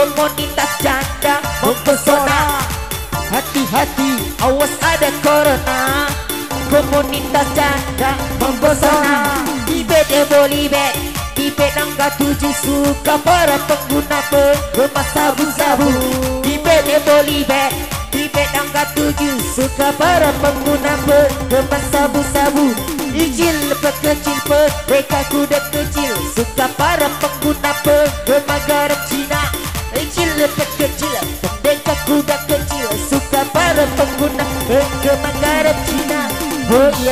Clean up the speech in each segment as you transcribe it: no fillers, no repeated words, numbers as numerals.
komunitas janda mempesona. Hati-hati, awas ada corona. Komunitas janda mempesona. Ibet bolibet, ibet angka 7 suka para pengguna pengemas sabu-sabu. Ibet bolibet, ibet angka 7 suka para pengguna pengemas sabu-sabu. Ijil pekecil mereka kuda kecil suka para pengguna pengemas garam Cina. Ijil pekecil mereka kuda kecil suka para pengguna pengemas garam Cina. Oh iya.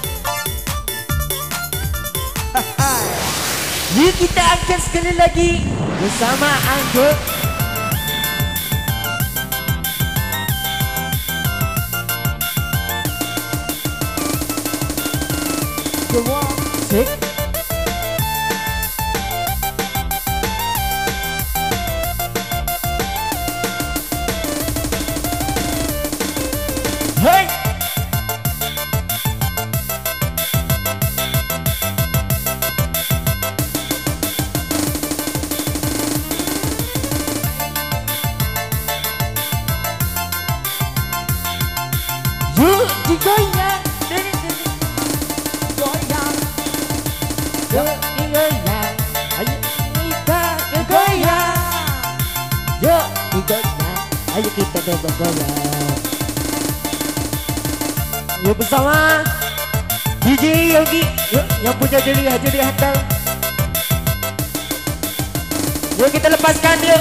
Yuk kita akan sekali lagi bersama Anggun. Semua sik. Hey. Yuk digoyang, goyang, yuk digoyang, ayo kita goyang, yuk digoyang, ayo kita goyang. Yuk bersama DJ Yogi, yuk yang punya jadi hantar. Yuk kita lepaskan yuk.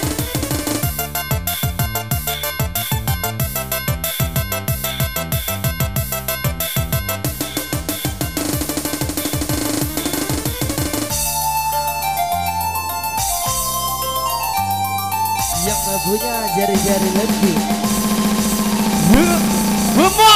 Yang gak punya jari-jari lebih. Semua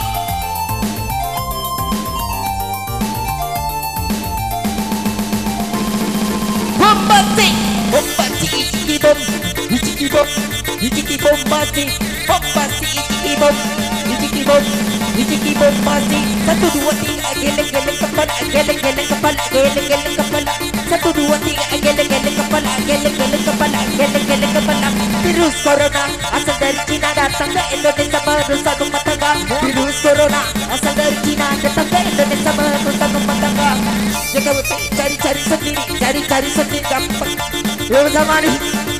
bombati, bombati iki bom, iki bom, iki bombati, bombati iki bom, iki bom, iki bombati. 1 2 3 geleng-geleng kepala, geleng-geleng kepala, geleng-geleng kepala. 1 2 3 geleng-geleng kepala, geleng-geleng kepala, geleng-geleng kepala. Virus corona asal dari Cina datang ke Indonesia merusak rumah tangga. Virus corona asal dari Cina datang ke Indonesia merusak rumah tangga. Jika cari-cari sendiri, cari-cari sendiri gampang. Yuk bersama nih.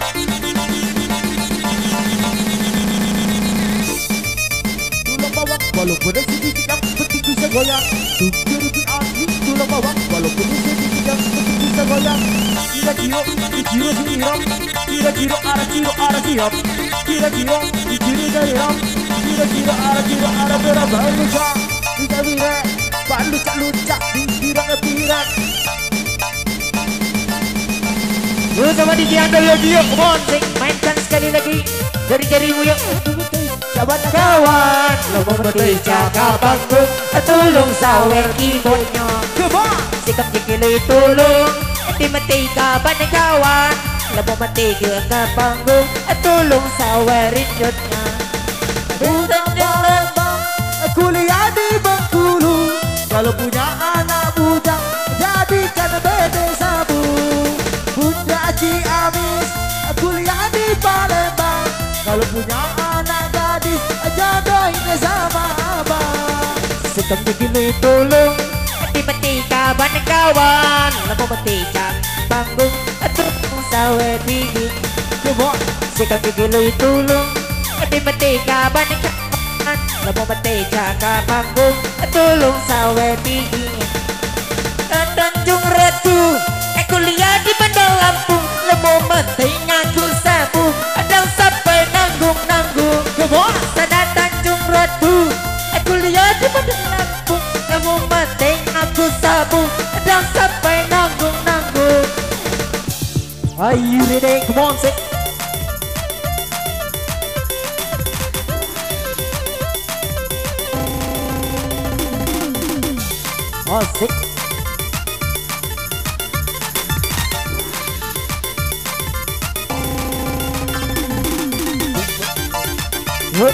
Tulang bawang walaupun sedikit yang penting bisa goyang. Tukir di angin tulang bawang walaupun sedikit yang penting bisa goyang. Kira-kira dikira siram, kira-kira arah siap, kira-kira dikira dari ram, kira-kira arah berabah-lucak. Tidak-tidak pak lucak-lucak dikira-kira. Yuk sama DJ Andal lagi yuk, come on, mainkan sekali lagi dari jarimu yuk. Sahabat kawan, lo memberi jaga panggung, tulung sawer keyboardnya. Sikap dikilai tulung, mati kaban kawan, lo memberi jaga panggung, tulung sawerin jodnya. Bukan lembang, kuliah di Bengkulu, kalau punya anak bujang, jadikan bede sabu. Bunda Ciamis, kuliah di Palembang, kalau punya anak gadis, jodohin sama abang. Sikap begini tolong, mati kaban kawan, lalu mati panggung, tulung sawer dingin. Sikap begini tolong, mati kaban kawan, lalu mati panggung, tulung sawer dingin. Tanjung Ratu, kuliah di Bandar Lampung, lemo menting ngaku sabu, ada sampai nanggung-nanggung. Sana Tanjung Ratu, kuliah di Bandar Lampung, lemo menting ngaku sabu, ada sampai nanggung-nanggung. Are you ready? Come on, say. Oh, sick. Good.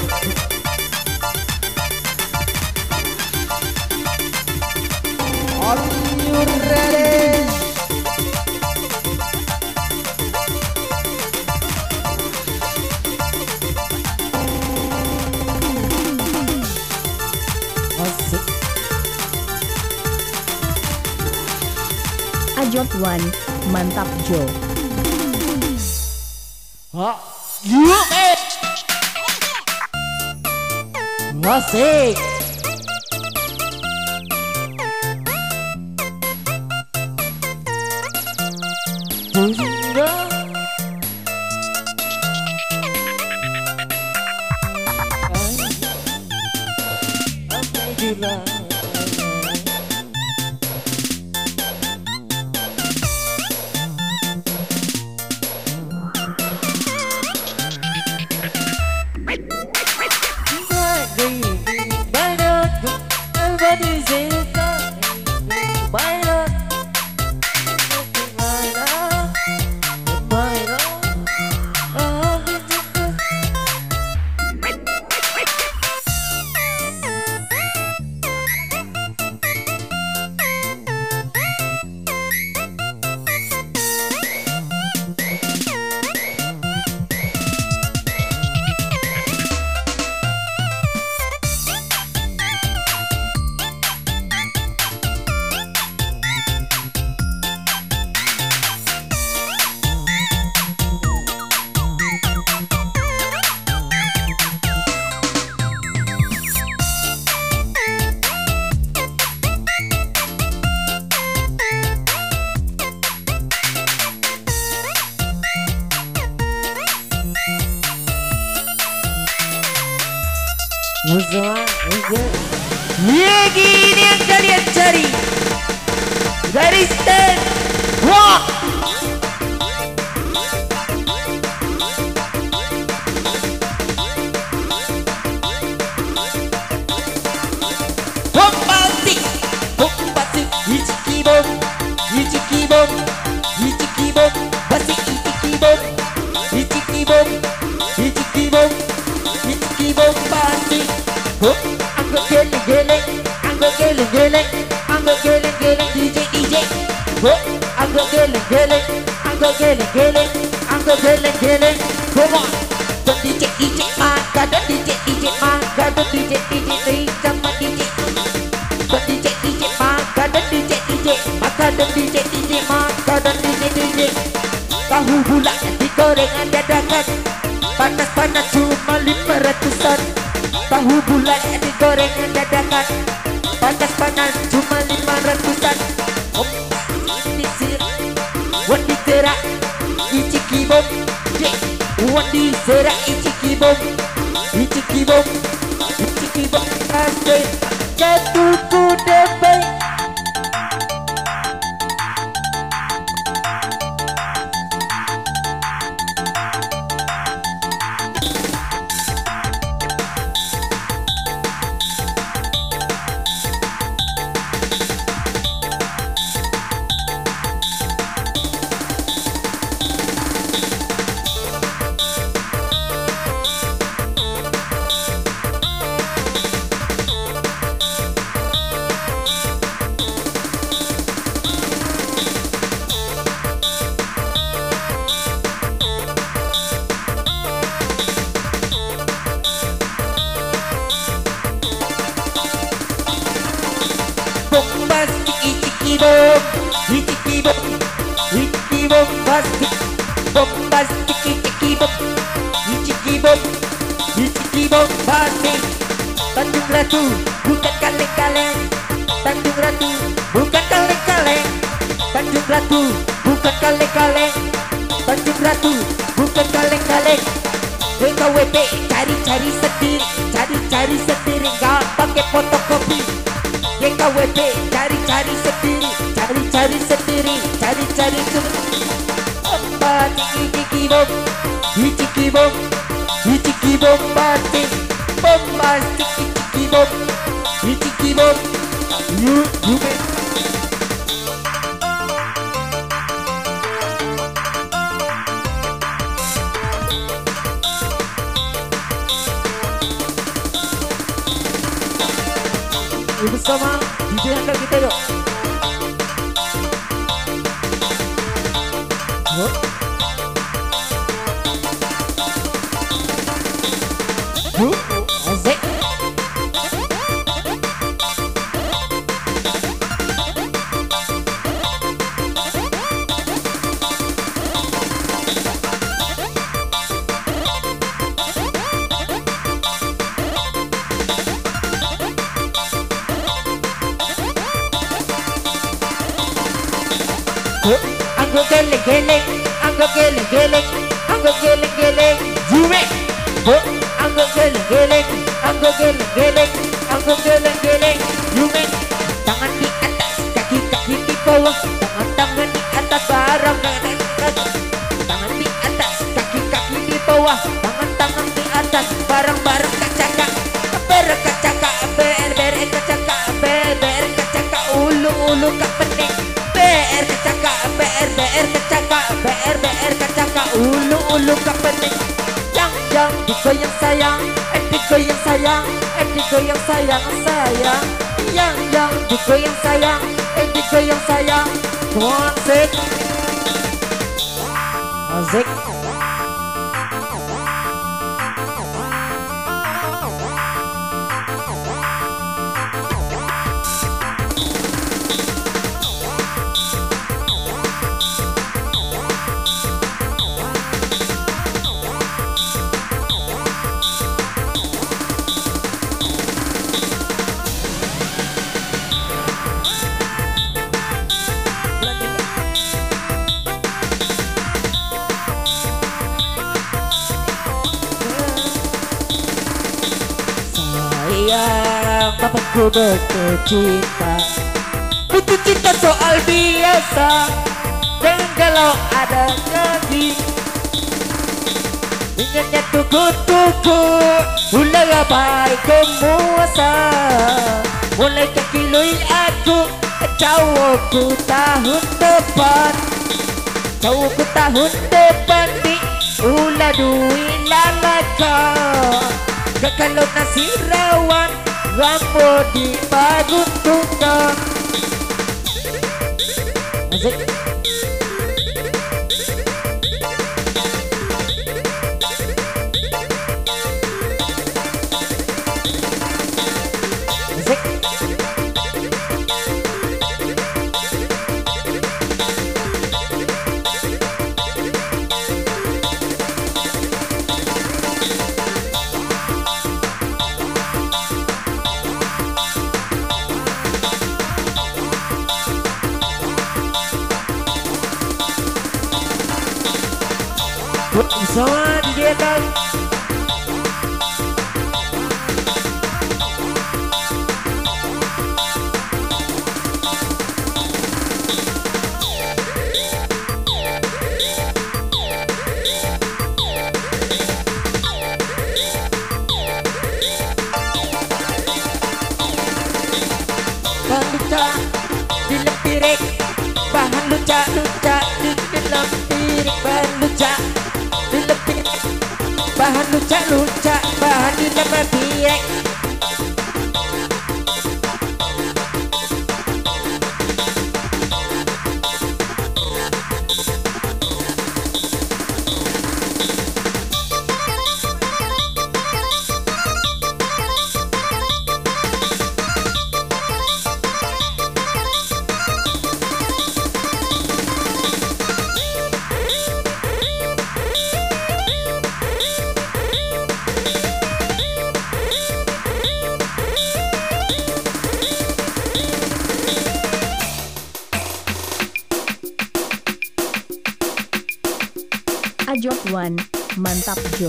Are you ready? Jot One, mantap Jo. Yuk, asik. Ya gini yang kalian cari. Garis stand rock. Bombastic, bombastic, ichiki bom, ichiki bom, ichiki bom, basik ichiki bom, ichiki bom, ichiki bom, ichiki bombastic. Anggo geleng-geleng, anggo geleng-geleng, anggo geleng-geleng DJ DJ. Anggo geleng-geleng, anggo geleng-geleng, anggo geleng-geleng. Come on, don't DJ DJ maka don't DJ DJ maka don't DJ DJ sama DJ. Don't DJ DJ maka don't DJ DJ maka don't DJ DJ maka don't DJ DJ. Tahu bulat digoreng dadakan, panas-panas cuma 500-an. Tahu bulat digoreng dadakan, panas-panas cuma 500-an. Wandi sera ichiki bom, wandi sera ichiki bom, ichiki bom, ichiki bom. Asik jatuhku debai. Bombastic, ichiki bom, ichiki bom, ichiki bombastic, bombastic, ichiki bom, ichiki bom, ichiki bombastic. Tanjung Ratu bukan kaleng-kaleng, Tanjung Ratu bukan kaleng-kaleng, Tanjung Ratu bukan kaleng-kaleng, Tanjung Ratu bukan kaleng-kaleng. DKWP cari-cari sendiri, cari-cari sendiri, nggak pakai fotokopi. DKWP cari-cari sendiri, cari-cari sendiri, cari-cari sendiri. Ichiki bom, ichiki bom, ichiki bombastic, bombastic, ichiki bom, ichiki bom. You man. Bersama DJ handal kita yuk. Asik. Anggo geleng-geleng, anggo geleng-geleng, anggo geleng-geleng. Jume, bo, anggo geleng-geleng, anggo geleng-geleng, anggo geleng-geleng. Jume, tangan di atas, kaki-kaki di bawah, tangan-tangan di atas barang. Tangan di atas, kaki-kaki di bawah, tangan-tangan di atas barang-barang kacaka. Berkacaka, ber-kacaka, ber-kacaka, ulu-ulu kepening. Kacaka, kacaka, kacaka, ulu-ulu kepening. Yang digoyang sayang, digoyang sayang, digoyang sayang, sayang. Yang digoyang sayang, digoyang sayang. Come on, Zik. Zik. Bapakku betul cinta, butuh cinta soal biasa. Jangan kalau ada lagi ingatnya tuku-tuku. Ulah baik kemuasa, mulai kekilui aku cowokku tahun depan. Cowokku tahun depan di ulah duit lalaka. Kalau nasi rawan Rambo di pagun tunggang. Asik. Asik. Semua didiakan. Bahan luca di lempirik, bahan luca-luca di dalam piring. Bahan luca bahan luca-luca, bahan di dalam piring. Ajok One, mantap Jo.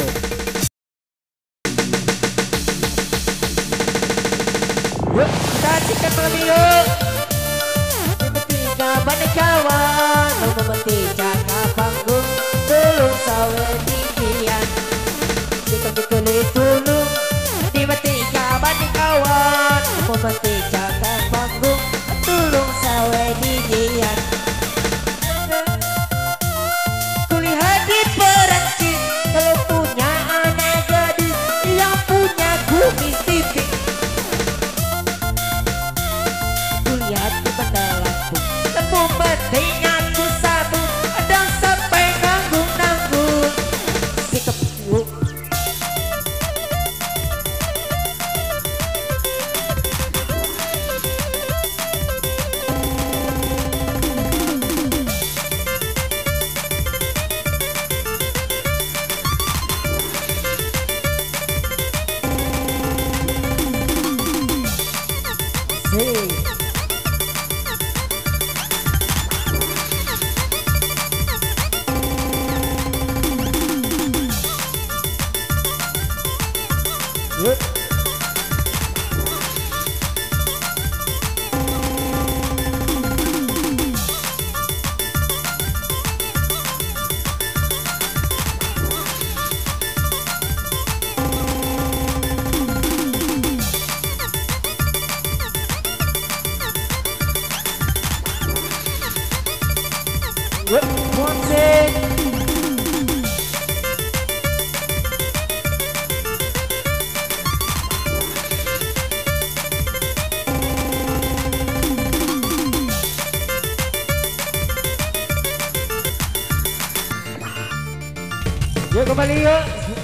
Yuk, kita cikan malam yuk. Tiba-tiba banyak kawan, memetik jaka panggung, tulung sawe dikian. Dikali tulung, tiba-tiba banyak kawan, memetik jaka panggung, tulung sawe dikian. Kulihat di Perancis, kalau punya anak gadis, yang punya kumis tipis. Kulihat di Bandar Lampung, lampu penting aku sabun, Yuk. Yuk, Monse. Yuk kembali yuk.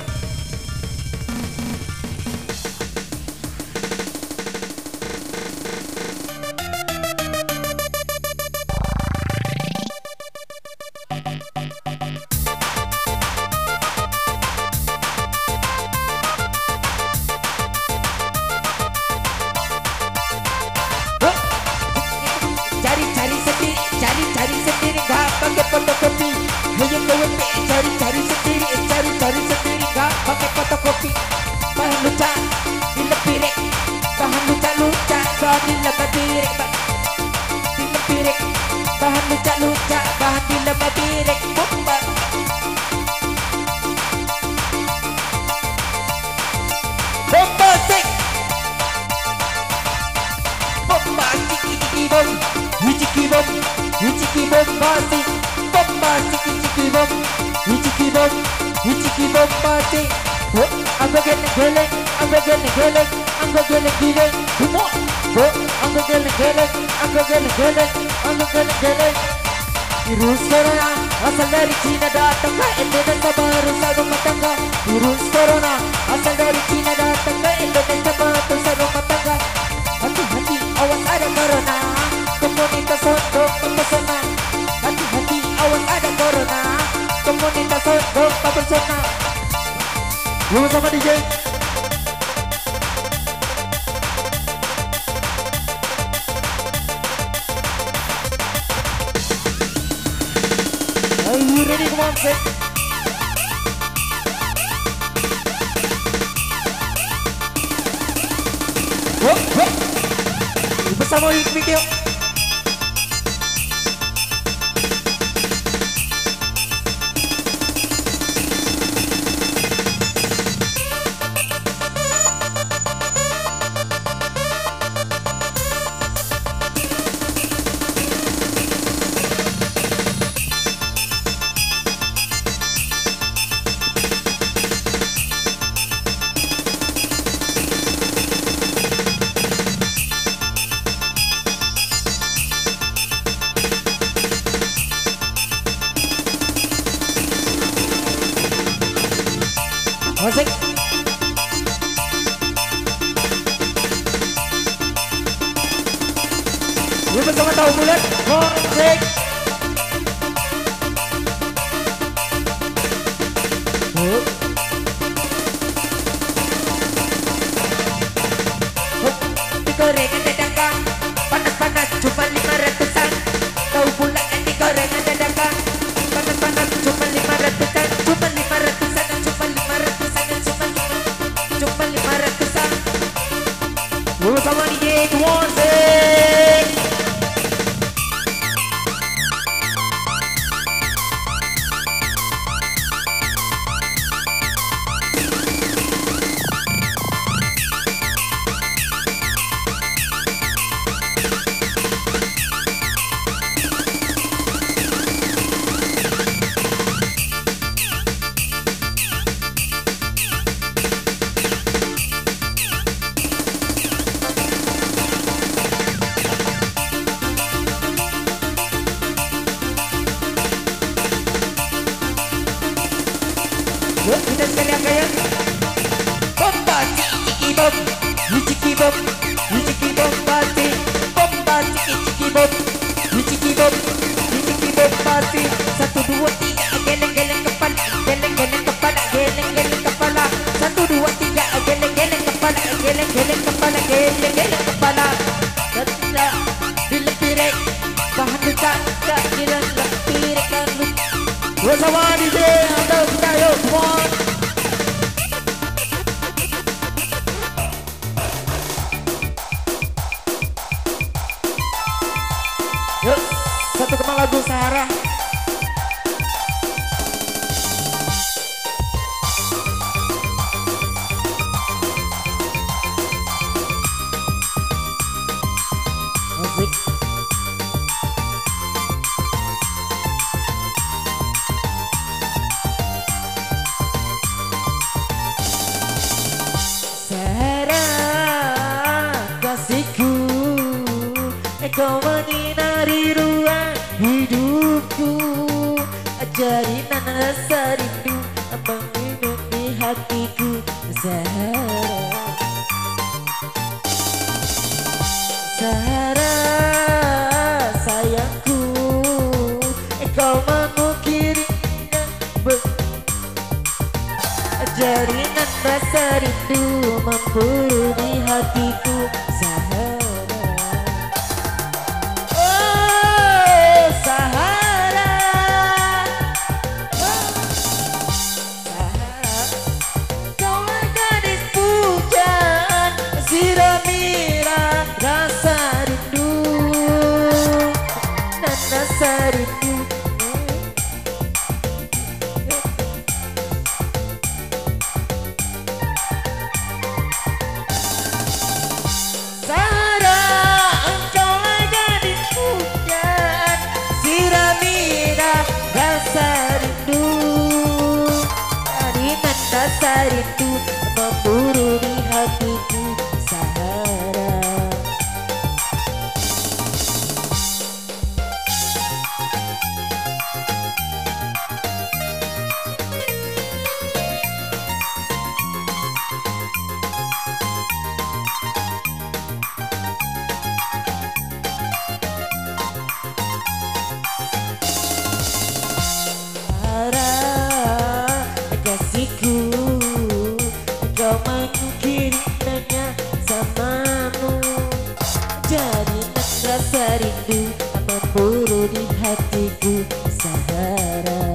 Cari sendiri gak pakai fotokopi. Cari sendiri gak pakai fotokopi. Bahan luca dilebirek, bahan luca bahan dilebirek, bahan luca bahan dilebirek. Bomba sik, bomba ciki bom, ciki bom. Wiciki bombasi, bombasi, wiciki bom, wiciki bom, wiciki bombasi. Oh, I'm gonna get it, I'm gonna get it, I'm gonna get it. Come on, oh, I'm gonna get it, I'm gonna get it, I'm gonna get it. Virus corona asal dari Cina datang ke Indonesia baru rumah tangga. Virus corona asal dari Cina datang ke Indonesia baru rumah tangga. Hati-hati, awas ada corona. Komunitas untuk mempesona. Hati-hati, awas ada corona. Komunitas untuk mempesona. Yuk sama DJ. Are you ready? Come on, set. Bersama Hikmik yuk. Musik. Ini bersama tahu bulat. Musik. Digorengan dadakan, panas-panas cuma 500-an. Tahu bulat yang digorengan dadakan, panas-panas cuma 500-an, cuma 500-an. Sama DJ Monse. Yuk kita sekalian gaya. Bomba ciki bom, ciki bom, ciki bom pasti. Bomba ciki bom, ciki bom, ciki bom pasti. 1 2 3 geleng-geleng kepala, geleng-geleng kepala, geleng-geleng kepala. 1 2 3 geleng-geleng kepala, geleng-geleng kepala, geleng-geleng kepala. Tidak dilebirek, bahan luca, tak dilebirek dan luca. Bersama DJ atau kita yuk, come on. Kau menyinari ruang hidupku, jalinan rasa rindu menginap di hatiku. Zahra, Zahra sayangku, kau mengukirinya jalinan rasa rindu memburu di hatiku. Zahra, rasa rindu memburu di hatiku. Zahra, kasihku, kau mengukirinya samamu, jadilah rasa rindu memburu di hatiku. Zahra,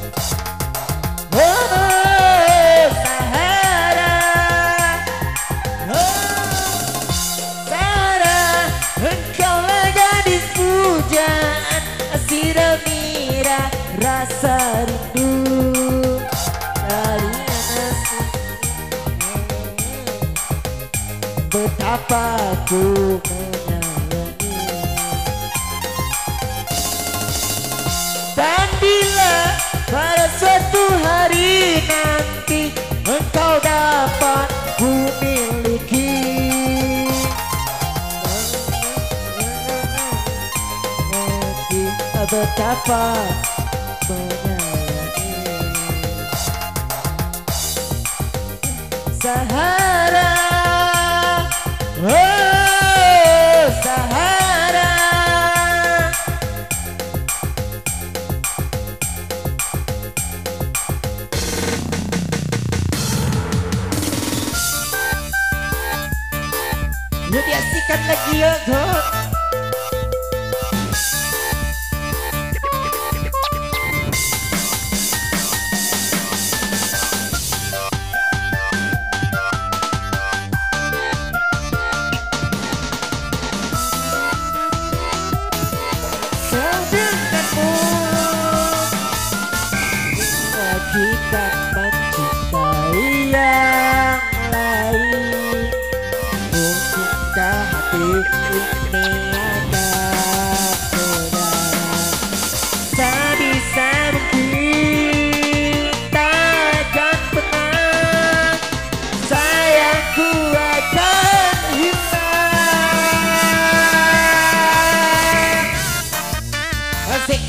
oh Zahra, oh Zahra, engkaulah gadis pujaan, Siramira rasa rindu. Betapa ku menyayangi, dan bila pada suatu hari nanti engkau dapat ku miliki, betapa menyayangi. Zahra, oh Zahra, yuk diasihkan lagi ya God. Kita mencintai yang lain, mungkinkah hati ini ada saudara? Sebisa mungkin takkan pernah sayangku akan hilang. Asik.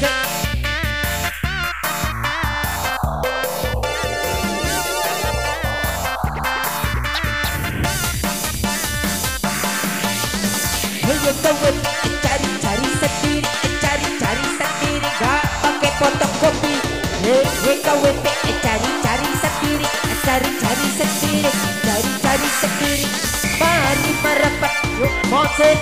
Cari-cari sendiri, cari-cari sendiri, gak pakai fotokopi. Kawan cari-cari sendiri, cari-cari sendiri, cari-cari sendiri. Mari merapat, yuk Moses.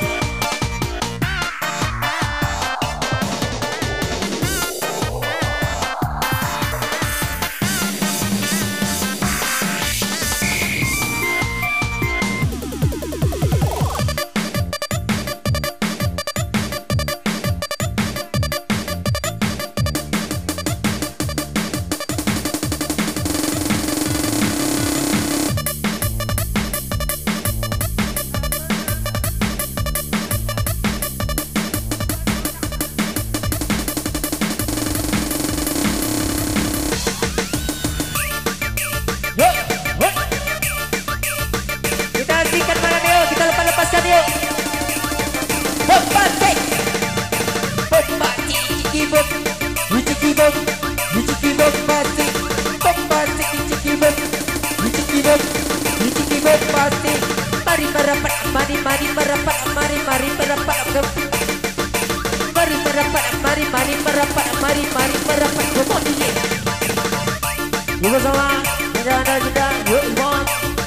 Kita lepas-lepaskan yuk. Hop, bop, wiciki bop, wiciki bop pasti, bop pasti wiciki bop, wiciki bop, wiciki bop pasti. Mari merapat, mari merapat, mari merapat, mari merapat, mari merapat, mari merapat. Come on DJ. Yuk bersama, jeda, yuk Iwan.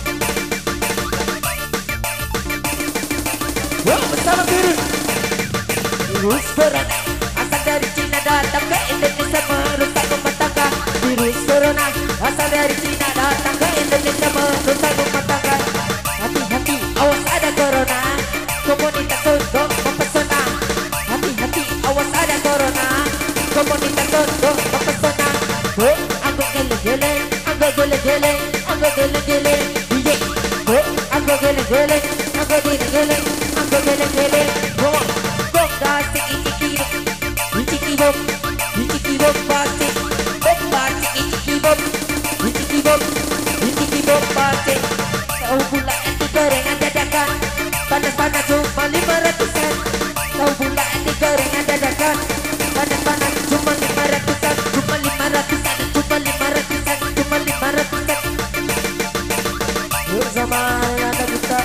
Yuk bersama virus. Virus corona asal dari Cina datang ke Indonesia merusak rumah tangga. Virus corona asal dari Cina datang ke Indonesia merusak rumah tangga. Hati-hati, awas ada corona, komunitas untuk mempesona. Hati-hati, awas ada corona, komunitas untuk mempesona. Oh, aku geleng-geleng, aku geleng-geleng, aku geleng-geleng. DJ, oh, aku geleng-geleng, aku geleng-geleng, aku geleng-geleng. Come on. Pasti iciki bop, iciki bop pasti, bop pasti iciki bop, iciki bop, iciki bop pasti. Tahu pula anti gorengan dadakan, panas-panas cuma 500-an. Tahu pula anti gorengan dadakan, panas-panas cuma 500-an, cuma 500-an, cuma 500-an, cuma 500-an. Bersama anak kita.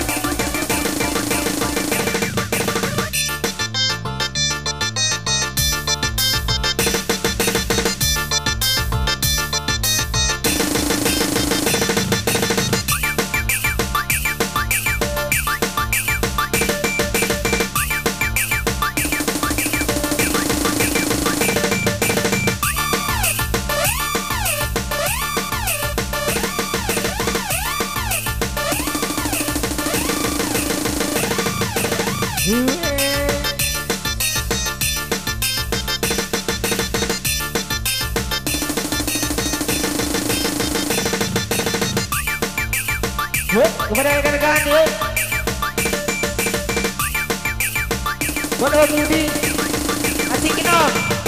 Kepada rekan-rekan yuk, Bono Budi, asikin om.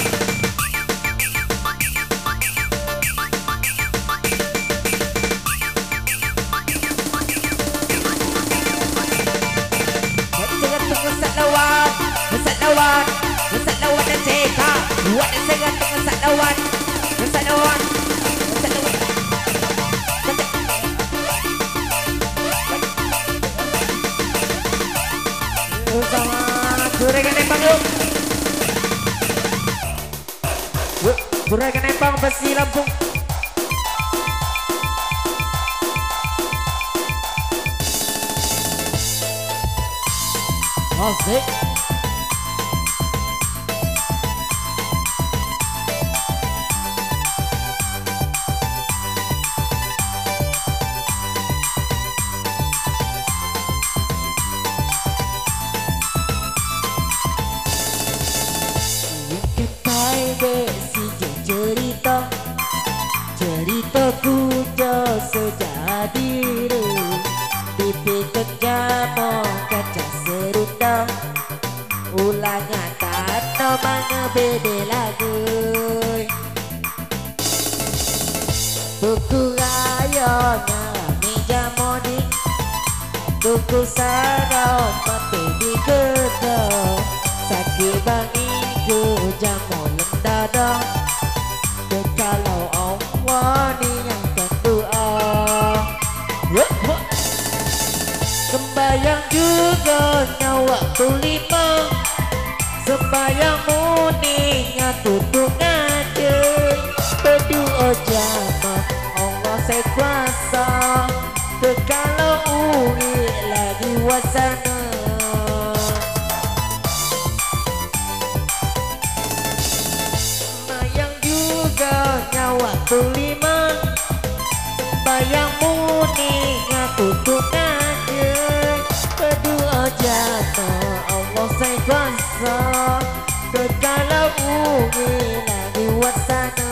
Jangan tunggu satlawat, satlawat, satlawat dan ceka. Buat jangan tunggu satlawat, satlawat, satlawat. Bersama Juragan Empang yuk. Yuk, Juragan Empang Besi Lampung. Asik. Ceritaku jauh sejak diri dipikir jamo kaca serunda ulangan tanah mana beda lagu tuku rayona meja modi tuku sarau mati di gedung sakit bangi ke jamo lendada kalau Allah niatkan doa sembayang juga nyawa tulima sembayang muninya tutup aja berdoa jamaah Allah saya kuasa kalau uri lagi wasana waktu 5 sembayang muni tutup aja berdoa jatuh Allah saya kuasa kalau umi lagi wasana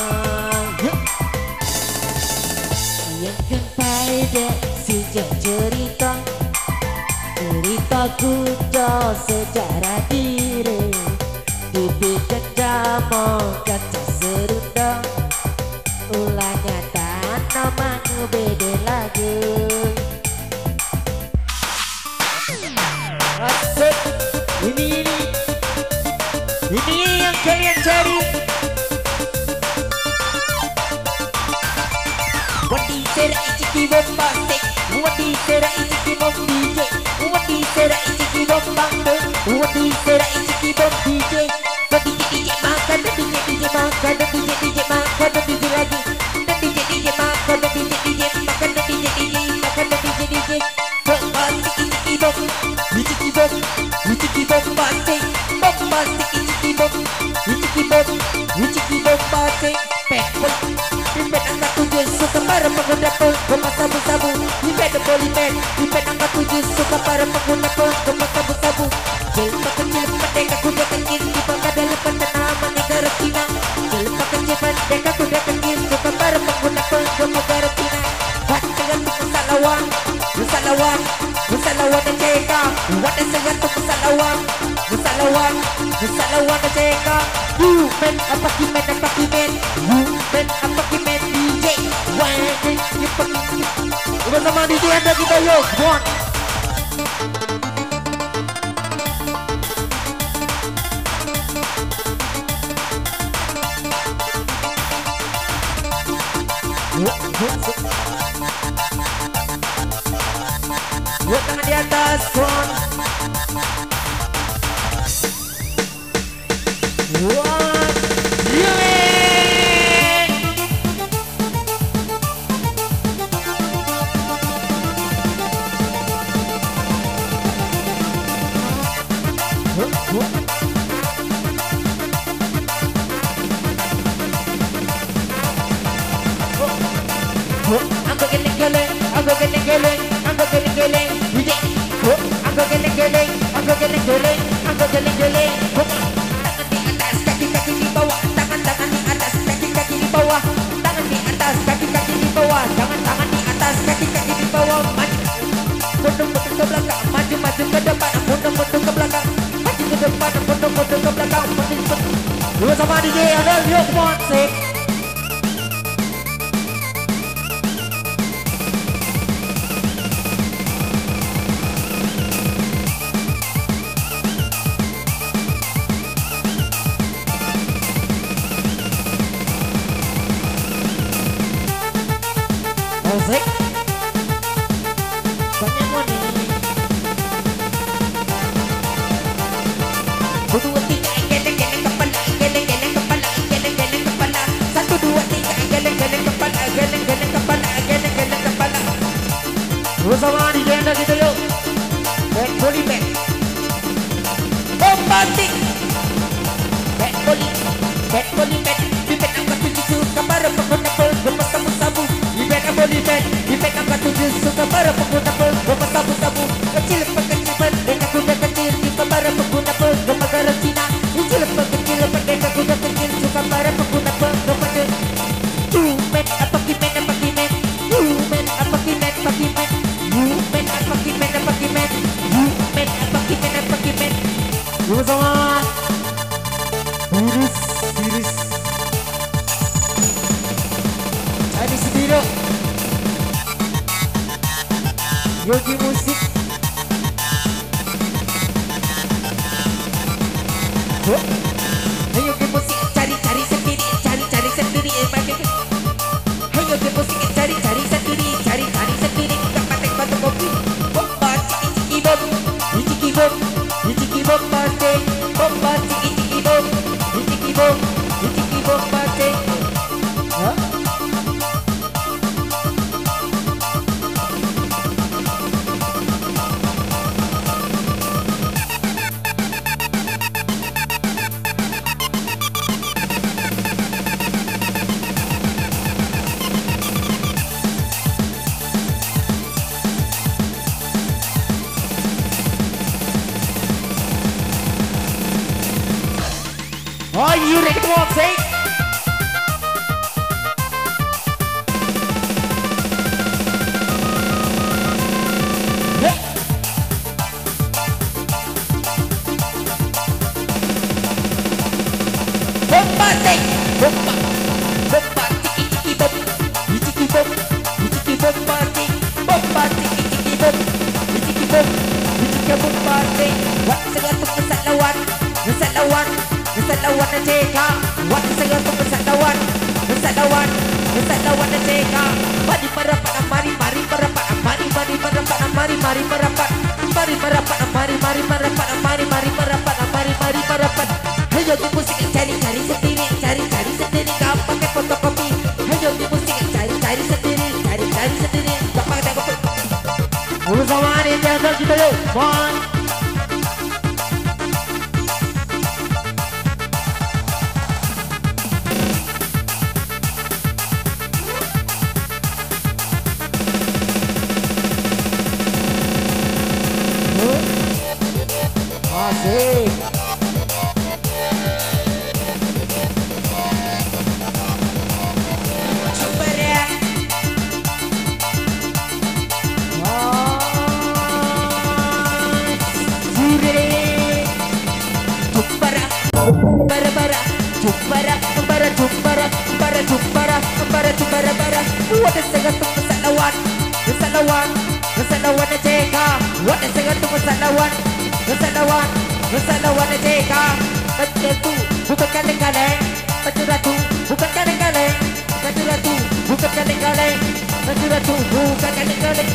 yang kepada si cerita ceritaku jauh sejarah diri dipikir jamo kaca serunda ulangnya tanah mana beda lagu asik ini yang kalian cari Wadi sera ichiki bombastic. Wadi sera ichiki bomb DJ. Wadi sera ichiki bombando. Wadi sera ichiki bomb DJ. Wadi DJ makan, DJ DJ makan, DJ DJ makan, DJ lagi. DJ DJ makan, DJ DJ makan, DJ DJ makan, DJ DJ. Bombastic ichiki bomb. Ichiki bomb. Ichiki bombastic. Bombastic ichiki bomb. Ichiki bomb. Ichiki bombastic. Pepper. Ipet angka 7 suka para pengguna pengguna sabu-sabu. Ipet polipen. Ipet angka 7 suka para pengguna pengguna sabu-sabu. Jelma kecil merdeka kuda kecil di bangka dalam tanaman negara Cina. Jelma kecil merdeka kuda kecil suka para pengguna pengguna negara Cina. Dengan kesalawan, kesalawan, kesalawan dan ceka. Wadah dengan kesalawan, kesalawan, kesalawan dan ceka. You men apa kimen apa kimen. You men apa kimen DJ. Wah, bersama DJ anda kita yuk, one. Dua tangan di atas, front. One, yeah. Anggo geleng-geleng, anggo geleng-geleng, anggo geleng-geleng, DJ. Anggo geleng-geleng, anggo geleng-geleng, anggo geleng-geleng. Tangan di atas, kaki-kaki di bawah, tangan-tangan di atas, kaki-kaki di bawah, tangan di atas, kaki-kaki di bawah, tangan-tangan di atas, kaki-kaki di bawah. Maju, mundur-mundur ke belakang, maju-maju ke depan, mundur-mundur ke belakang, maju ke depan, mundur-mundur ke belakang. Dua sama DJ ada, yuk, come on, sing. Musik banyak money. Dua tiga geleng-geleng kepala, geleng-geleng kepala, geleng-geleng kepala. 1 2 3 geleng-geleng kepala, geleng-geleng kepala, geleng-geleng kepala. Bersama di janda kita yuk. Back body back. Bombastic. Back body, back body back. Pipet angkat 7 suka para pengguna pengguna sabu-sabu. Ipet angkat 7 suka para pengguna pengguna sabu-sabu. Kecil pekecil merdeka kuda kecil tipe para pengguna pengguna negara Cina. Kecil pekecil merdeka kuda kecil suka para pengguna pengguna. Human apa kimen apa kimen. Human apa kimen apa kimen. Human apa kimen apa kimen. Human apa kimen apa kimen. Bersama Virus Virus Adi Sudiro Yogi Musik. Ayo ke musik cari-cari sendiri, cari-cari sendiri. Ayo ke musik cari-cari sendiri, cari-cari sendiri. Kita patek batu kopi. Bomba ciki bom, ciki bom, ciki bom patek. Bomba ciki bom, ciki bom, ciki bom patek. Are you ready to walk, say? Hey. Bomba, say. Bomba. Bomba, tiki tiki bom. Tiki bom. Tiki bomba, say. Bomba, tiki tiki bom. Tiki bom. Tiki bomba, say. Wat segatuk kesalawan. Kesalawan. Kesalawan na ceka. Wat segatuk kesalawan. Kesalawan. Kesalawan na ceka. Badi Bersama Anies yang kita yuk. One. Asik. Kesalawan Jeka, Batu bukan kaleng-kaleng, Batu Ratu bukan kaleng-kaleng, Batu Ratu bukan kaleng-kaleng, Batu Ratu bukan kaleng-kaleng.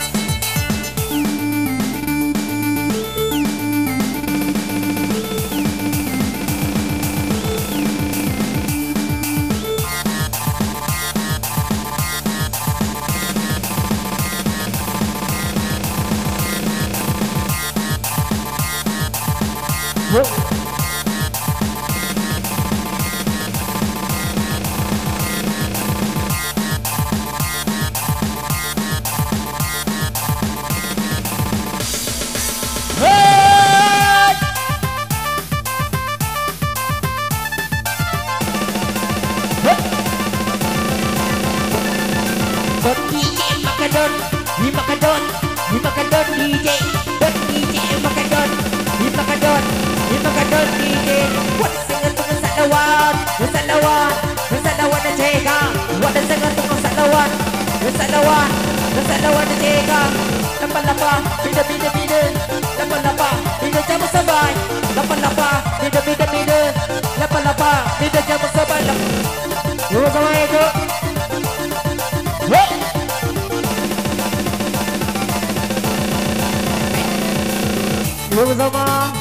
Bersama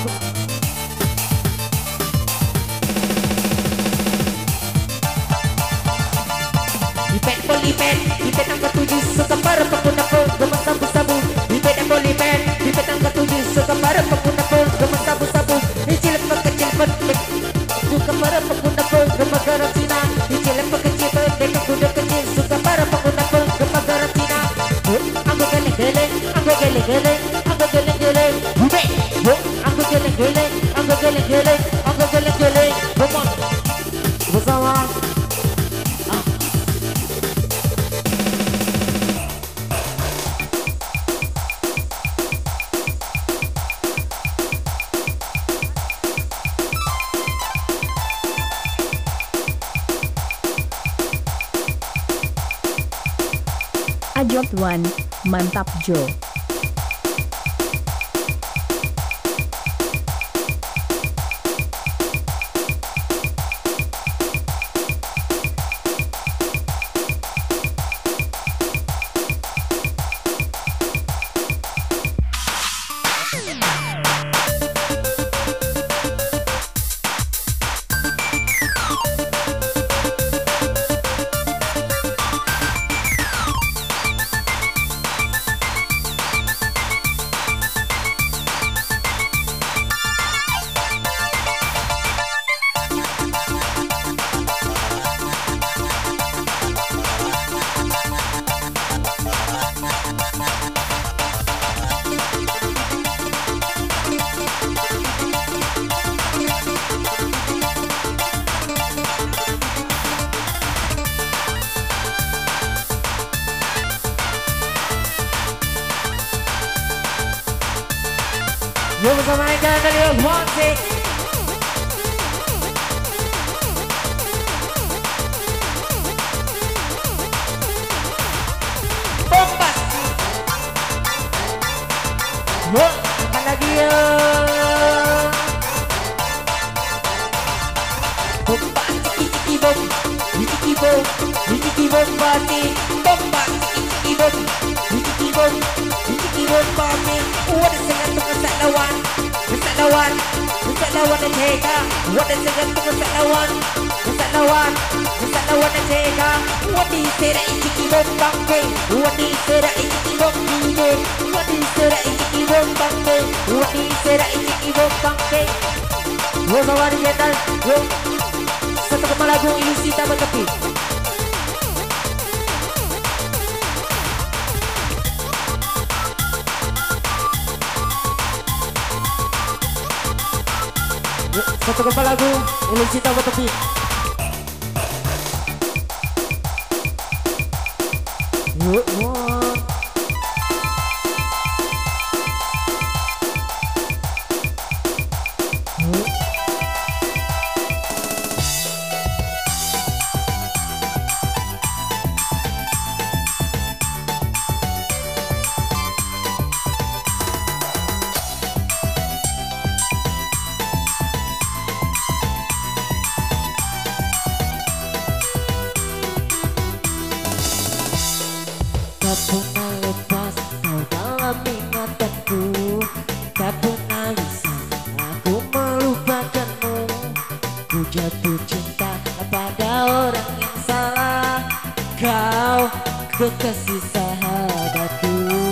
Ipet angka 7 suka para pengguna pun gemas sabu-sabu. Ipet angka 7 suka para pengguna pun gemas sabu-sabu. Icil kecil pendek suka para pengguna pun gemas karantina. Icil kecil pendek kuda kecil suka para pengguna pun gemas karantina. Aku geleng-geleng, aku geleng-geleng, aku geleng-geleng. Aku geleng-geleng, aku geleng-geleng, aku geleng-geleng. Bersama Ajot One, mantap Jo. Yo bersama ikan dari Wansi. Bompas. Yo, makan lagi ya. Bompas, ciki bom, ciki bom, ciki bom bati. Bompas, ciki bom, ciki bom, ciki bom bati. What is it? Kesalawan dan Jeka. What is it? Kesalawan lawan cega wadi sera iki bombangke wadi sera iki bombangke wadi sera iki bombangke wadi sera iki bombangke Yo sama di channel yo satu kepala lagu ilusi tak bertepi. Satu kepala lagu ilusi tak bertepi. Yuk, tak pernah lepas kau dalam ingatanku, tak pernah bisa aku melupakanmu. Ku jatuh cinta pada orang yang salah, kau kekasih sahabatku.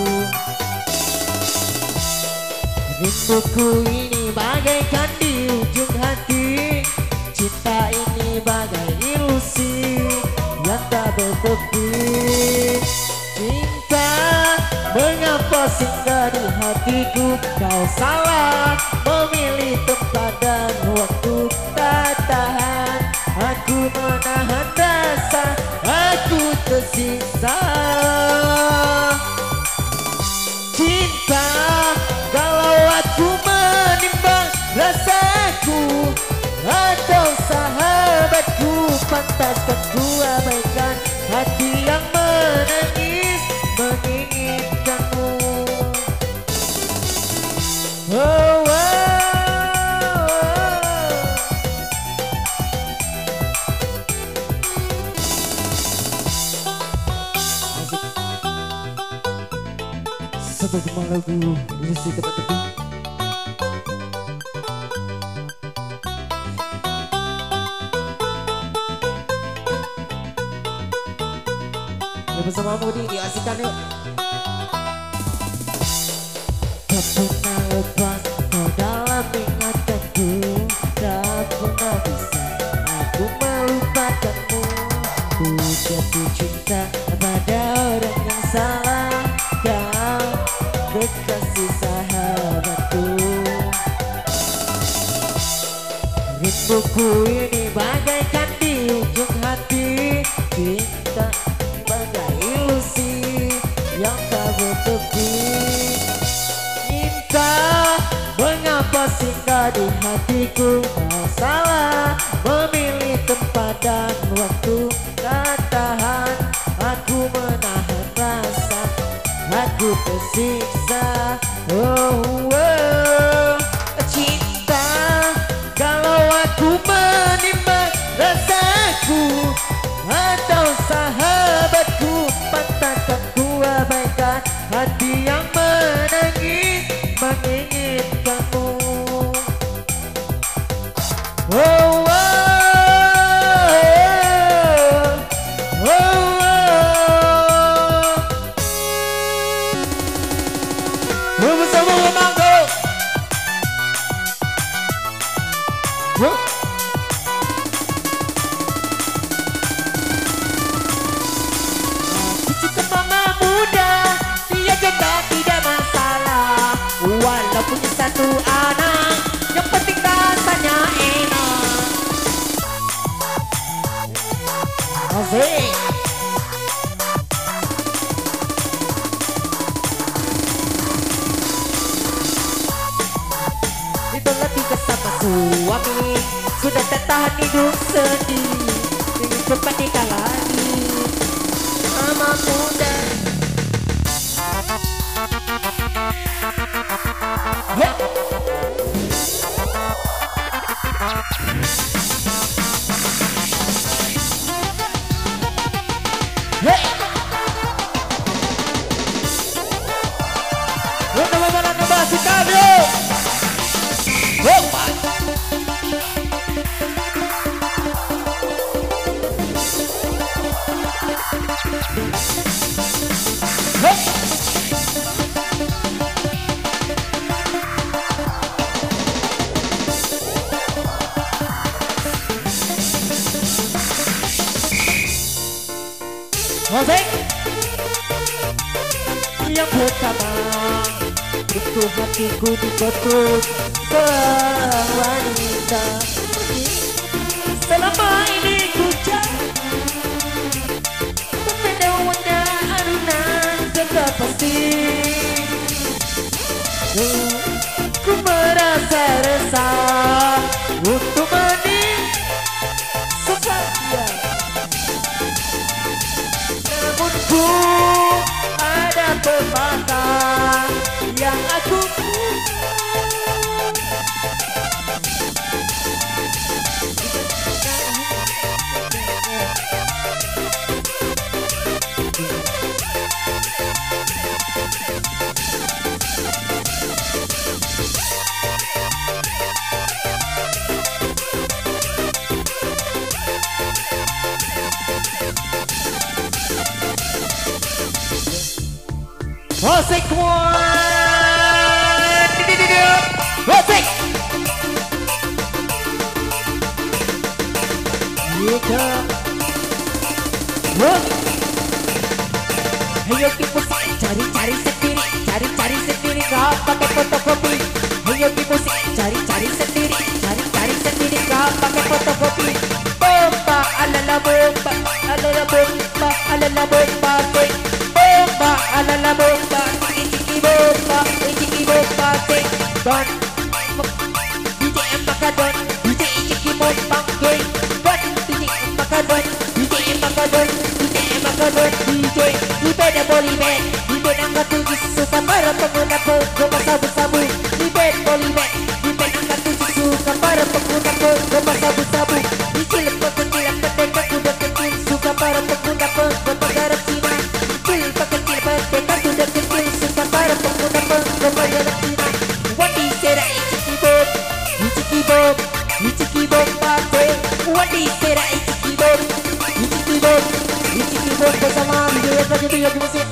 Rinduku ini bagaikan di ujung hati, cinta ini bagai ilusi yang tak bertepi. Cinta, mengapa singgah di hatiku? Kau salah memilih tempat dan waktu. Tak tahan aku menahan rasa, aku tersiksa. Cinta, kalau aku menimbang rasaku atau sahabatku, pantaskah ku abaikan hati yang menangis menginginkanmu. Oh, oh, oh. Satu kepala lagu ilusi tepi-tepi. Ya bersama Mudi diasihkan yuk. Tak pernah lepas kau dalam ingatanku, tak pernah bisa aku melupakanmu. Ku jatuh cinta pada orang yang salah, kau kekasih sahabatku. Rinduku ini bagaikan di ujung hati, cinta bagai ilusi yang tak bertepi. Cinta, mengapa singgah di hatiku? Kau salah memilih tempat dan waktu. Tak tahan aku menahan rasa, aku tersiksa. Oh, oh. Cinta, kalau aku menimbang rasaku atau sahabatku, pantaskah ku abaikan hati yang menangis menginginkanmu. Oh, oh, oh, oh, oh. Bersama Manggo. Walaupun satu anak, yang penting rasanya enak. Asik. Itulah tiga sama suami, sudah tak tahan hidup sendiri, ingin cepat nikah lagi sama muda. Musik. Yang pertama, itu hatiku diketuk seorang wanita. Selama ini ku cari wanda arunan sudah pasti. Ku merasa resah untuk sesaat. Namun ku ada pepatah yang aku Musik one, musik. Iya, ayo kita cari-cari sendiri, gak pakai fotokopi. Ayo kita cari-cari sendiri, gak pakai fotokopi. Bomba, alala bomba, alala bomba, alala bomba, bomba, alala bomba, iki bomba, don. DJ Makadon, DJ iki bomba, don. DJ Makadon, DJ Makadon, DJ Makadon, DJ Ibeda Bolibet, Ibeda angkat tujuh suka para pengguna goma sabu-sabu. Ibeda Bolibet, Ibeda angkat tujuh suka para pengguna goma sabu-sabu. Kecil kecilan pendekar kuda kecil suka para pengguna goma garap Cina. Kecil pendekar kuda kecil suka para pengguna goma garap Cina. Wadi sera iki bob pate. Wadi sera iki bob bersama video selanjutnya di musik.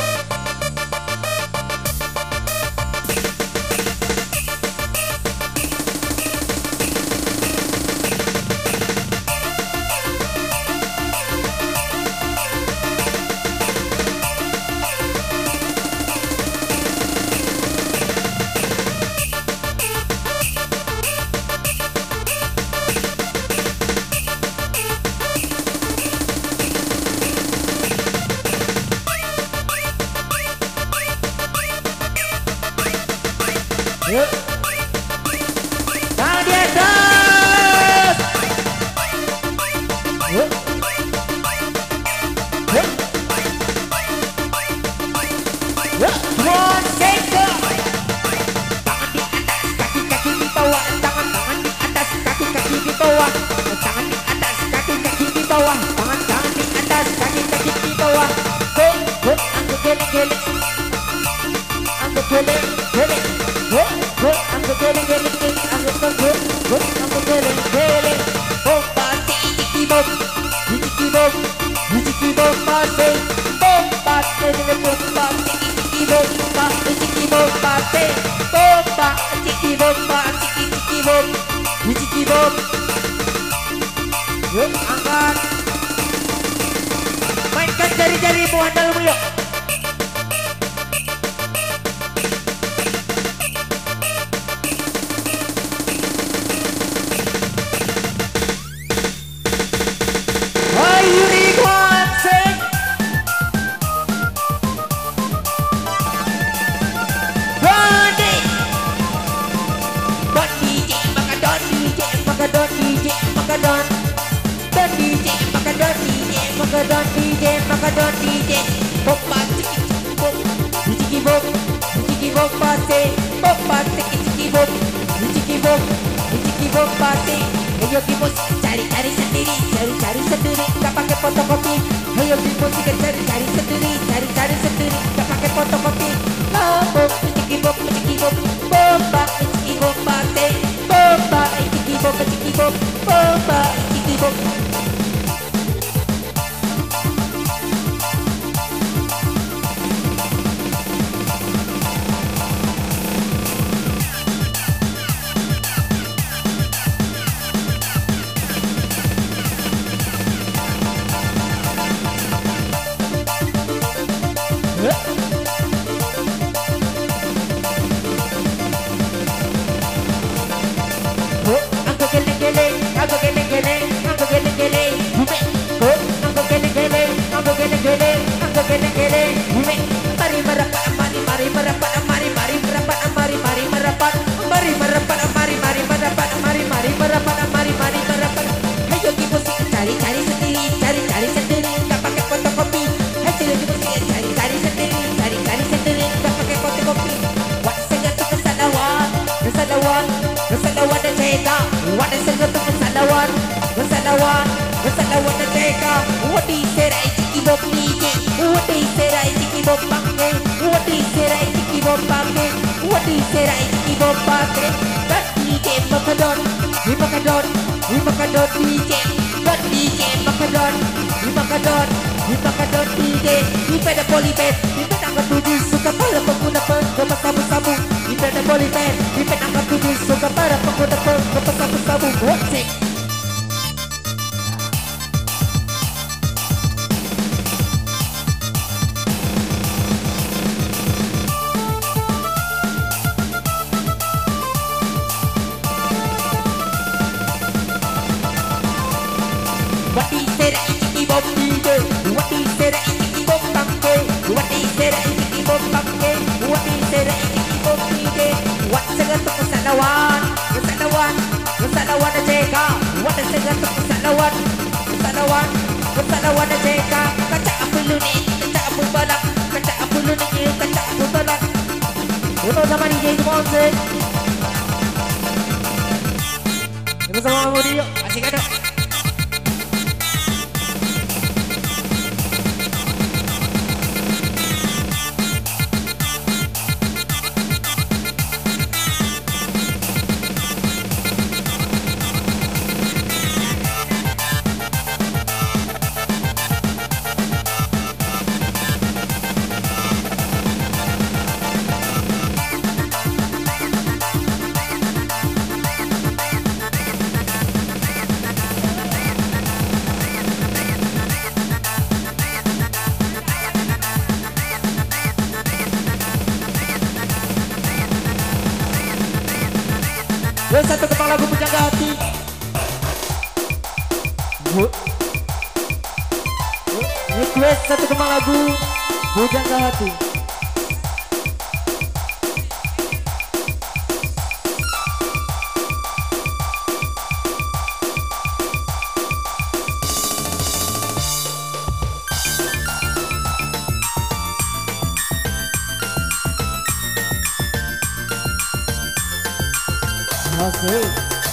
Yuk, tangan di atas. Yuk, yuk, yuk, one second. Tangan di atas, kaki-kaki di bawah. Tangan di atas, kaki-kaki di bawah. Tangan di atas, kaki-kaki di bawah. Tangan di atas, kaki-kaki di bawah. Angkat geleng-geleng. Angkat geleng-geleng. Angkat geleng-geleng, angkat geleng-geleng. Bomba tiki bom, tiki bom, tiki bom pate. Bomba tiki bomba, tiki bomba, tiki bom pate. Bomba tiki bomba, tiki bom, tiki bom. Yuk angkat, mainkan jari-jarimu andalmu yuk. Makadon DJ bomba tiki bom pate. Bomba tiki bom pate. Ayo kita cari sendiri, gak pakai fotokopi. Ayo kita cari sendiri, gak pakai fotokopi. Tiki bom, bomba tiki bom pate. Bomba tiki bom, bomba tiki bom. gede, angga gede, mari merapat, mari merapat, mari merapat, mari merapat, mari merapat, mari merapat, mari merapat. Ayo kita cari sendiri, tak pakai fotokopi. Ayo kita cari sendiri, tak pakai fotokopi. What saya tu kesalahan dan ceka. What saya tu kesalahan dan ceka. What di serai ciki bom DJ, what di serai ciki bom pakai, what di serai ciki bom pakai, what di serai ciki bom pakai. Dat DJ makadon DJ, dat DJ makadon DJ. Di pada polyband, di pada angkat 7 suka para pengguna pengguna sabu-sabu. Di pada polyband, di pada angkat 7 suka para pengguna pengguna sabu-sabu. Gocek. What is it? Iki bom DJ. What is it? Iki bom pakai. What is it? Iki bom pakai. What is it? Iki bom DJ. What segala tu kesalahan dan ceka. What segala tu kesalahan dan ceka. Kaca apa lu ni? Kaca apa balak? Kaca apa lu ni? Kaca apa balak? Untuk sama DJ Monse. Itu sama Mudio. Asik ada. Dan satu kepala lagu Pujangga Hati. Request satu kepala lagu Pujangga Hati. Asik.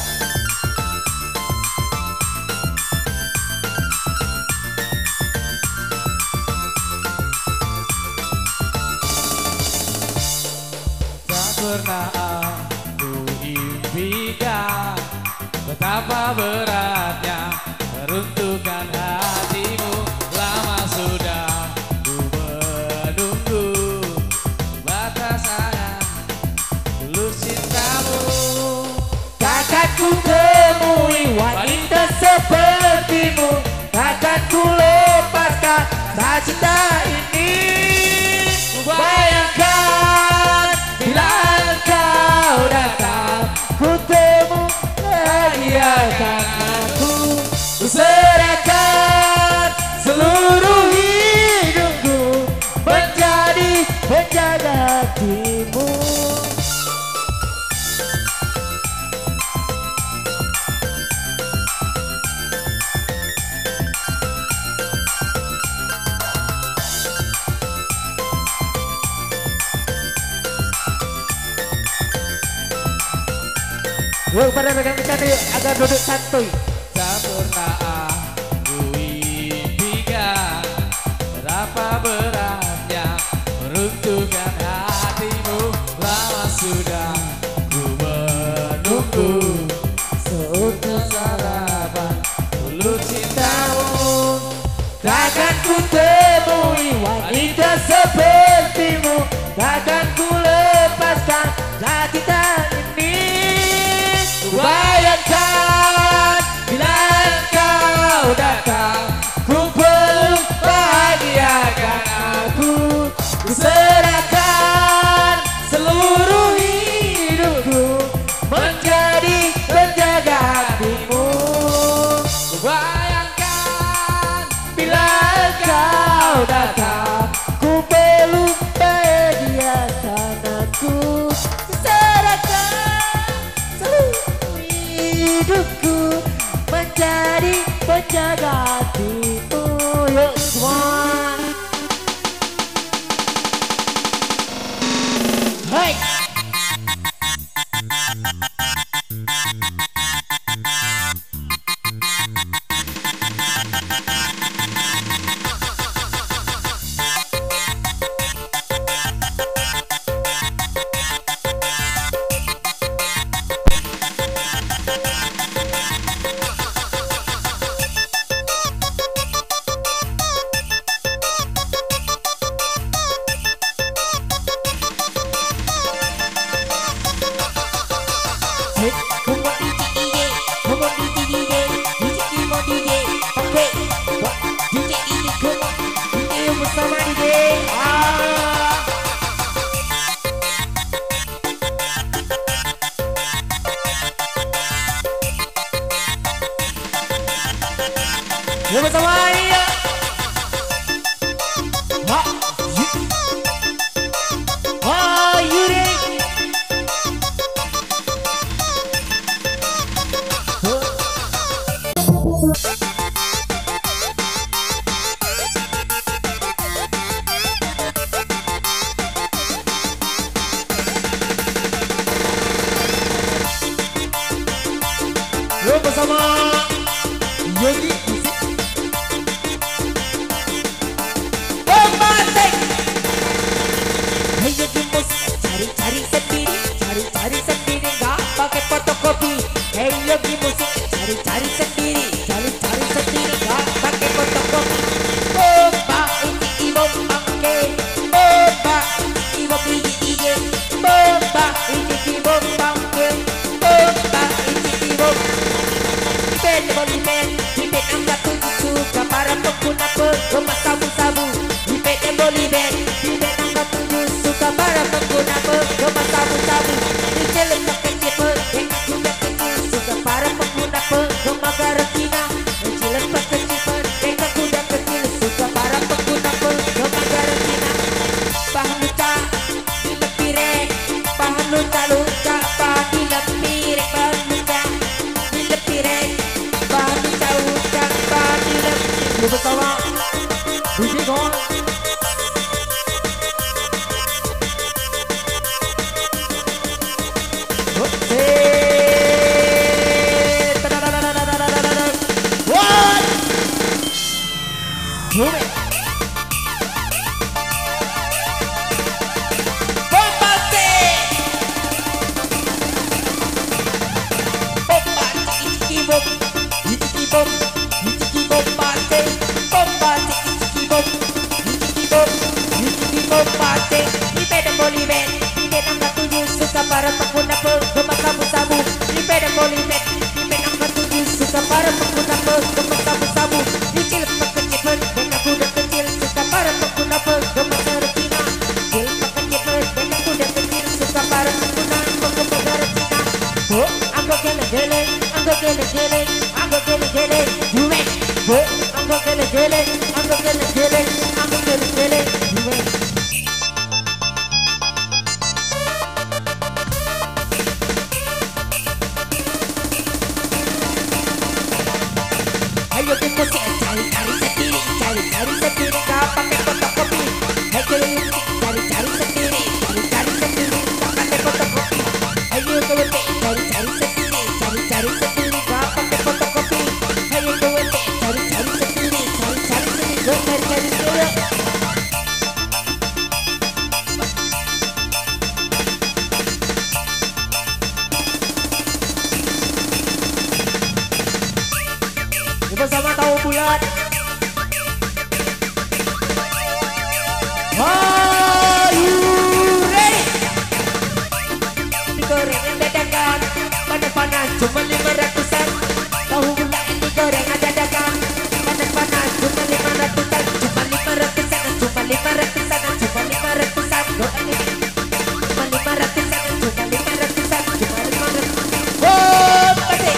Tak pernah aku impikan betapa beratnya meruntuhkan hatimu. Lama sudah ku menunggu batasan tulus cintamu. Takkan ku temui wanita sepertimu, takkan ku lepaskan cinta ini. Bayangkan bila engkau datang, ku temu bahagiakan aku. Ku serahkan seluruh hidupku menjadi penjaga hatimu. Yuk pada pegang ikan yuk, agak duduk santuy. Tak pernah aku impikan berapa beratnya meruntuhkan hatimu. Lama sudah ku menunggu seutuh harapan tulus cintamu. Takkan ku temui wanita sepertimu, takkan ku lepaskan cinta ini. Bayangkan bila engkau datang, ku peluk bahagiakan aku. Ku serahkan seluruh hidupku menjadi penjaga hatimu. Bayangkan Bila engkau Hai. Bersama dia. Yuri. Bersama Yogi. Cari-cari sendiri, nggak pakai fotokopi. Hey Yogi musik, cari-cari sendiri, nggak pakai fotokopi. Bomba ini bomba ke, bomba ini bomba ige, bomba ini bomba ke, bomba ini bomba. Dipet angkat tujuh suka para pengguna pengemas sabu-sabu. Dipet angkat tujuh suka para pengguna pengemas sabu-sabu. Diceluk kecil kuda kecil suka para pengguna pengemas garatina. Diceluk kecil kuda kecil suka para pengguna pengemas garatina. Paham luca dilepirek, paham luca paham dilepirek, paham luca dilepirek, paham luca paham dilepirek. Bersama Budi Gol. Para pengguna pengemas sabu-sabu. Dipedang bolibet, dipedang angkat tujuh suka para pengguna pengemas sabu-sabu. Dicilp kecil dengan kuda kecil suka para pengguna pengemas garatina. Cilp kecil dengan kuda kecil suka para pengguna pengemas garatina. Oh, anggo gele-gele, anggo gele-gele, anggo gele-gele, jume. Oh, anggo gele-gele, anggo gele-gele, anggo gele-gele, jume. Ayo kita cari-cari sendiri, nggak pakai fotokopi. Ayo cari-cari sendiri, nggak pakai fotokopi. Ayo cari-cari sendiri, nggak pakai fotokopi. Ayo cari-cari sendiri, cari-cari sendiri. Bersama tahu bulat. Are you ready? Digoreng dadakan, panas-panas cuma 500-an. Tahu bulat ini goreng dadakan, panas-panas cuma 500-an, cuma 500-an, cuma 500-an, cuma 500-an. Goreng ini cuma 500-an, cuma 500-an, cuma 500-an. Oh, pasti.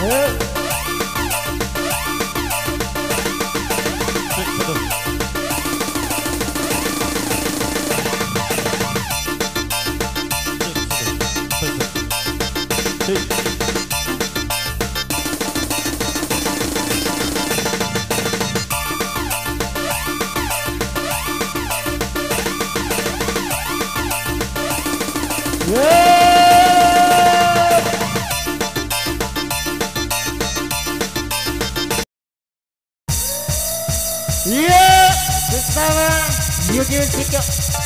Iya, bersama Yuki Musik.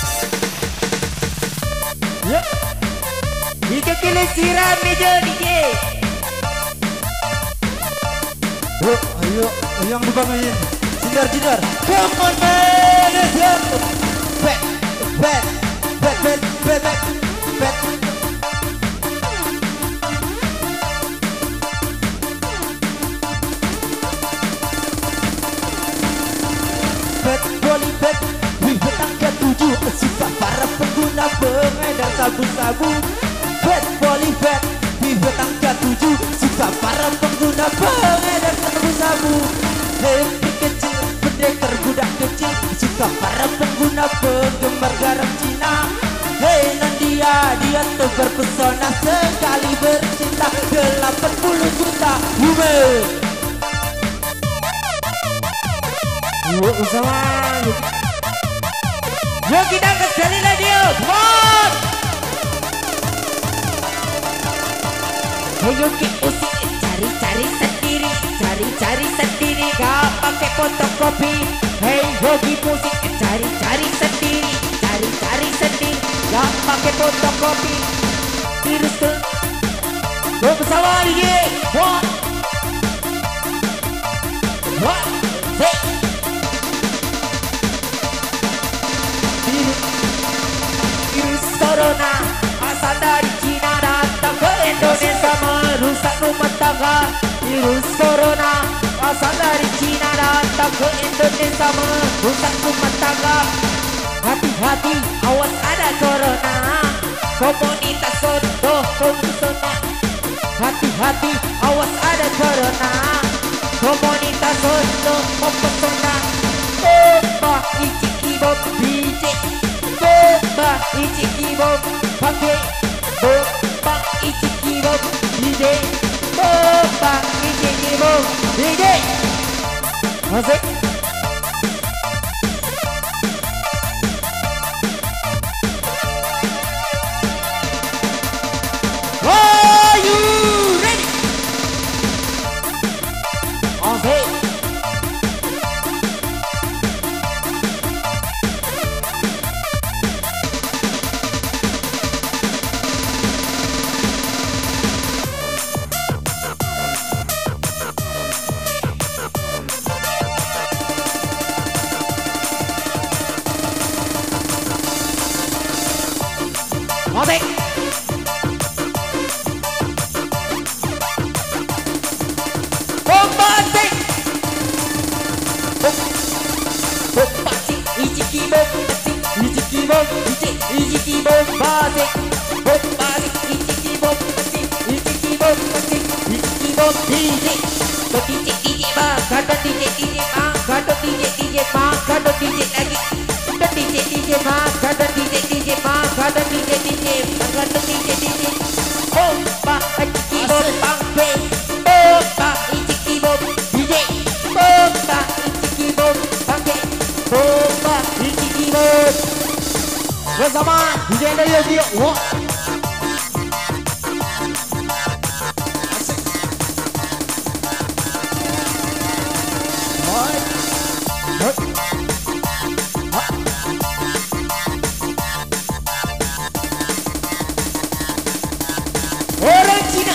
Ya, Ika kili siram meja DJ. Ayo, yang dibangunin. Jidar. Come on man, Bet. Bet, ribet angka 7 suka para pengguna pengedar sabu-sabu. Bet, ribet angka 7 suka para pengguna pengedar sabu-sabu. Hei kecil, pendekar budak kecil suka para pengguna penggemar garam Cina. Hei Nandia, dia tuh berpesona sekali bercinta 80 juta women. bersama Yuk kita sekali lagi yuk, come on. Yuki Musik cari sendiri gak pakai fotokopi. Hey Yogi Musik cari sendiri gak pakai fotokopi. Virus tuh bersama DJ virus corona asal dari Cina datang ke Indonesia merusak rumah tangga. Virus corona asal dari Cina datang ke Indonesia merusak rumah tangga. Hati-hati, awas ada corona. Komunitas sodoh pesona. Hati-hati, awas ada corona. Komunitas sodoh pesona. Bomba iciki bom DJ. Bomba iciki bom pakai. Bomba iciki bom DJ. Bomba iciki bom DJ. Masuk. Are you ready? Okay. Masuk. Bombastic. Bombastic. Iciki bombastic. Iciki bombastic. Iciki bombastic. Bombastic. Iciki bombastic. Iciki bombastic. Iciki bombastic. DJ DJ bang, kado DJ DJ bang, kado DJ DJ bang, kado DJ lagi. DJ DJ bang, kado DJ DJ bang, kado DJ DJ, kado DJ DJ. Bomba iciki bombang bang. Bomba iciki bom DJ. Bomba iciki bom pakai. Bomba iciki bom. Bersama DJ dari Yogi. Wah. Orang Cina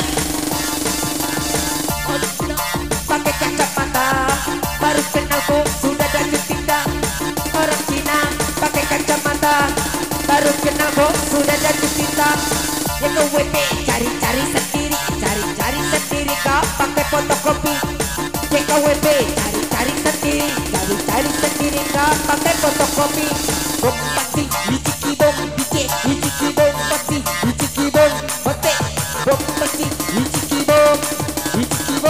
pakai kacamata baru kenal kok sudah jatuh cinta. Orang Cina pakai kacamata baru kenal kok sudah jatuh cinta. Yang ke WP cari sendiri kau pakai fotokopi. Yang ke WP cari sendiri kau pakai fotokopi. Bom pasti iciki bom DJ, iciki bom pasti iciki bom pasti. Bom pasti iciki bom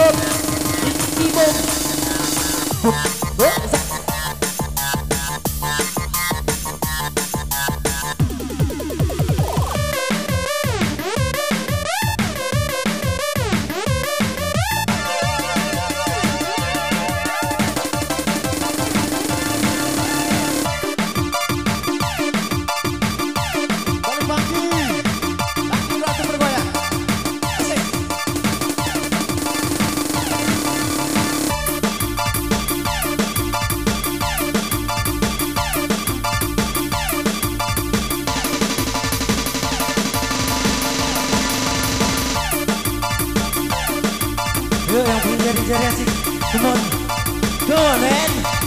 jari asik. Come on, man.